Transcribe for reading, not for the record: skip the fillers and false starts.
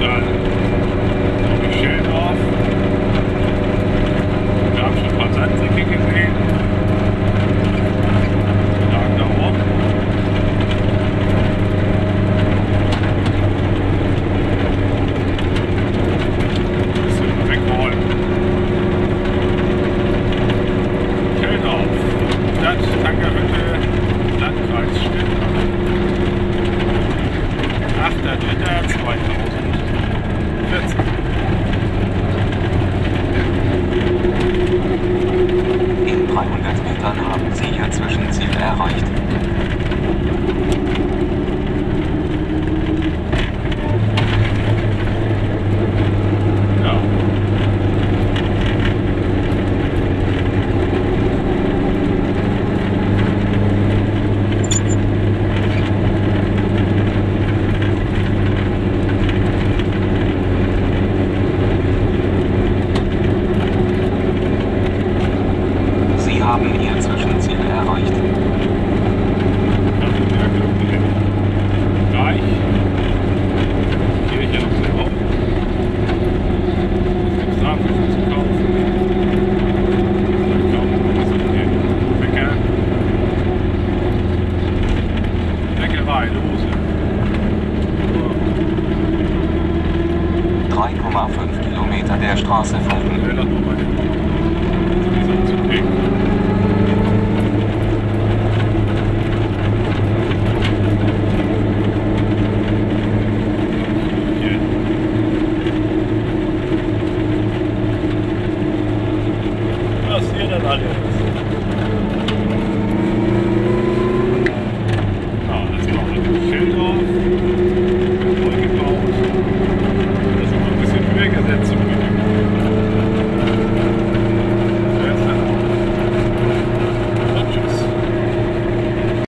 dann noch ein Schildorf. Wir haben schon ein paar Sandsäcke gesehen. Wir lagen da oben. Das sind wir wegholen. Schildorf. Stadt, Tankerhütte, Landkreis Stendal. 8.3.2014. In 300 Metern haben Sie Ihr Zwischenziel erreicht. Ja. Sie haben Ihr Zwischenziel erreicht. Das ist ja glücklich. Reich. Kirche noch sehr hoch. Extrafisch zu kaufen. Dann kaufen wir was an den Bäcker. Bäckerei, Lose. 3,5 Kilometer der Straße folgen. Lass mal meine